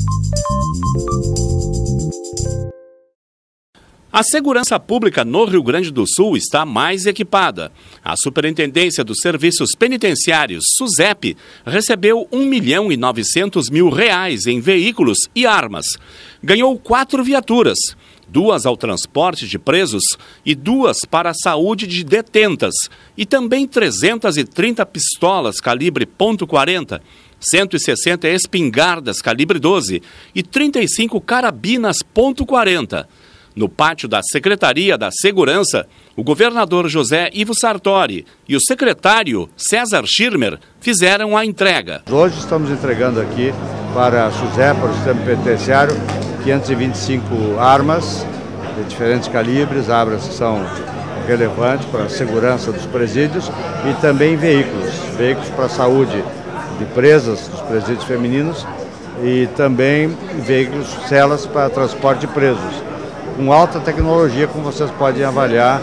A segurança pública no Rio Grande do Sul está mais equipada. A Superintendência dos Serviços Penitenciários, SUSEP, recebeu R$ 1.900.000 em veículos e armas. Ganhou 4 viaturas, 2 ao transporte de presos e 2 para a saúde de detentas, e também 330 pistolas calibre .40, 160 espingardas calibre 12 e 35 carabinas .40. No pátio da Secretaria da Segurança, o governador José Ivo Sartori e o secretário César Schirmer fizeram a entrega. Hoje estamos entregando aqui para a SUSEP, para o Sistema Penitenciário, 525 armas de diferentes calibres, armas que são relevantes para a segurança dos presídios, e também veículos para a saúde de presas dos presídios femininos, e também veículos, celas para transporte de presos. Com alta tecnologia, como vocês podem avaliar,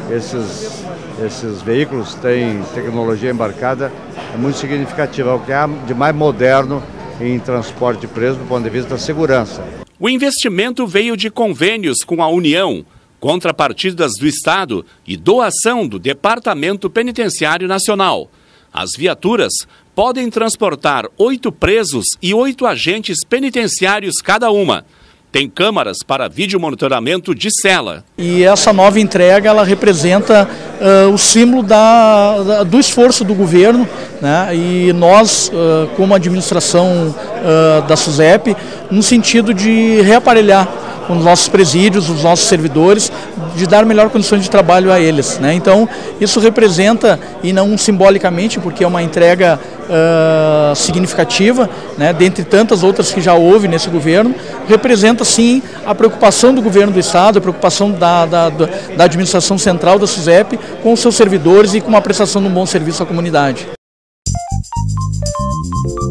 esses veículos têm tecnologia embarcada muito significativa, o que há de mais moderno em transporte de presos do ponto de vista da segurança. O investimento veio de convênios com a União, contrapartidas do Estado e doação do Departamento Penitenciário Nacional. As viaturas podem transportar 8 presos e 8 agentes penitenciários cada uma. Tem câmaras para vídeo monitoramento de cela. E essa nova entrega, ela representa o símbolo do esforço do governo, né? E nós, como administração da SUSEP, no sentido de reaparelhar os nossos presídios, os nossos servidores, de dar melhor condições de trabalho a eles, né? Então, isso representa, e não simbolicamente, porque é uma entrega significativa, né, dentre tantas outras que já houve nesse governo, representa sim a preocupação do governo do Estado, a preocupação da administração central da SUSEP com os seus servidores e com a prestação de um bom serviço à comunidade.